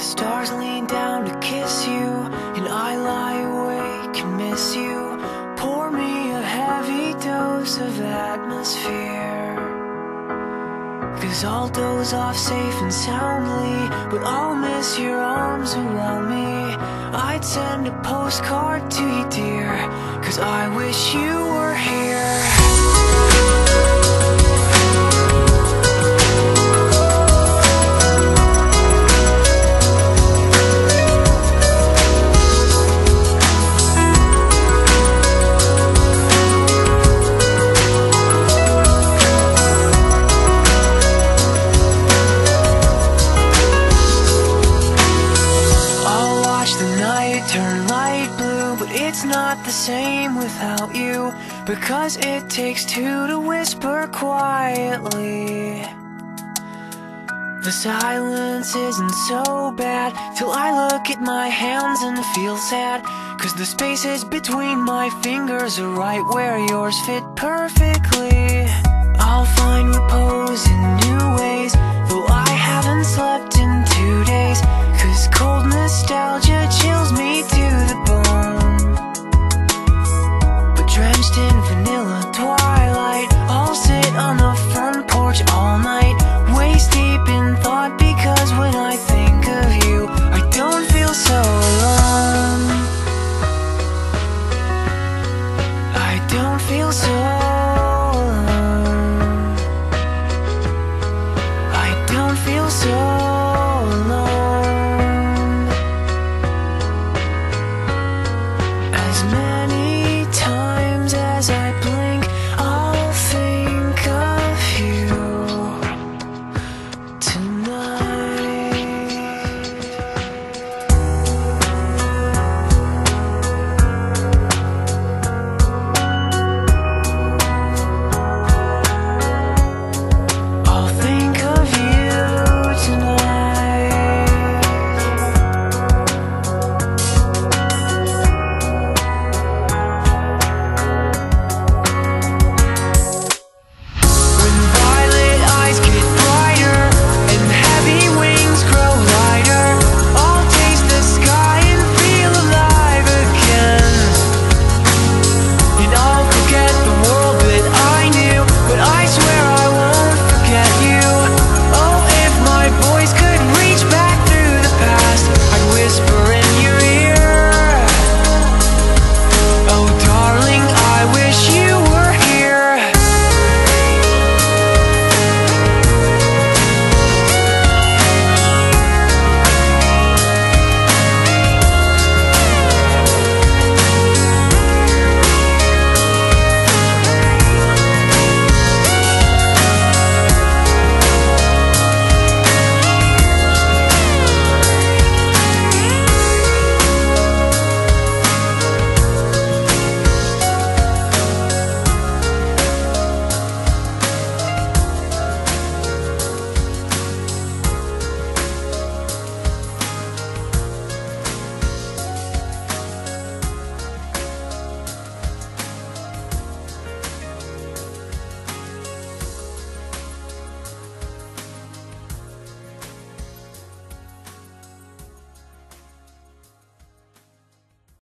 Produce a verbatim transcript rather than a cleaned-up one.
stars lean down to kiss you, and I lie awake and miss you. Pour me a heavy dose of atmosphere, 'cause I'll doze off safe and soundly, but I'll miss your arms around me. I'd send a postcard to you, dear, 'cause I wish you were here. Turn light blue, but it's not the same without you, because it takes two to whisper quietly. The silence isn't so bad till I look at my hands and feel sad, 'cause the spaces between my fingers are right where yours fit perfectly. I'll find repose in new ways,